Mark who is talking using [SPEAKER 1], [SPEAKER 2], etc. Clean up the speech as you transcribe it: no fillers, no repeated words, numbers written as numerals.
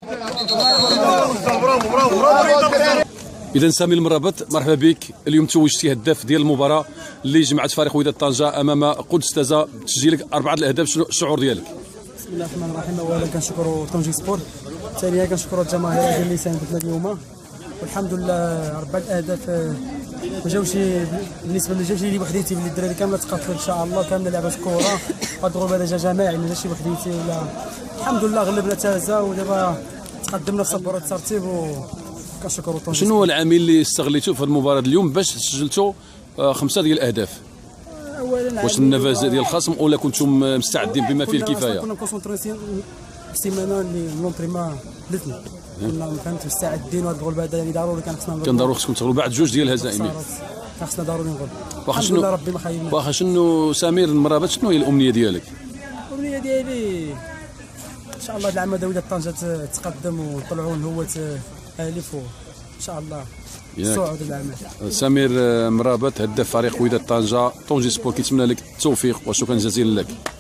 [SPEAKER 1] اذا سامي المرابط مرحبا بك. اليوم توجتي هداف ديال المباراه اللي جمعت فريق وداد طنجه امام قدس تازا بتسجيلك 4 الاهداف. شنو الشعور ديالك؟
[SPEAKER 2] بسم الله الرحمن الرحيم. اولا كنشكروا طنجي سبور، ثانيا كنشكروا الجماهير اللي ساندتنا اليوم، والحمد لله 4 الاهداف ما جاوش بالنسبه لي، جاوش لي وحديتي، باللي الدراري كامله تقاتلوا ان شاء الله، كامله لعبات كره. هذا الغول هذا جا جماعي، ما جاش وحديتي ولا. الحمد لله غلبنا تازا ودابا تقدمنا في صبر الترتيب وكنشكروا طنجي.
[SPEAKER 1] شنو هو العامل اللي استغليتوه في المباراه اليوم باش سجلتوا 5 ديال الاهداف؟
[SPEAKER 2] اولا
[SPEAKER 1] واش النفاذ ديال الخصم ولا كنتم مستعدين بما فيه الكفايه؟
[SPEAKER 2] كنا كونسونطريسيون السيمانه اللي لونطريمون دلتنا، كنا فهمت مستعدين. وهذا الغول هذا يعني ضروري كان خصنا
[SPEAKER 1] تغلبوا بعد 2 ديال الهزائم.
[SPEAKER 2] كان خصنا ضروري نغلب.
[SPEAKER 1] الحمد لله
[SPEAKER 2] ربي ما خايبنا.
[SPEAKER 1] واخا شنو سمير المرابط، شنو هي الامنيه ديالك؟
[SPEAKER 2] الامنيه ديالي ان شاء الله هذا العام هذا وداد طنجه تقدم ونطلعوا لهوة الف ان شاء الله الصعود العام.
[SPEAKER 1] سمير مرابط هداف فريق وداد طنجه، طنجي سبور كيتمنى لك التوفيق وشكرا جزيلا لك.